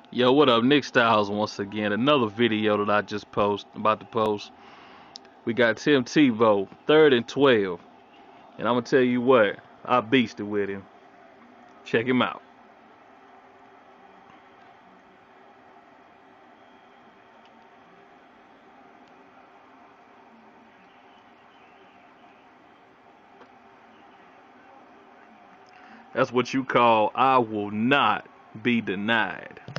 Yo, what up? Nick Styles once again. Another video that I just about to post. We got Tim Tebow, 3rd and 12. And I'm gonna tell you what, I beasted with him. Check him out. That's what you call I will not be denied.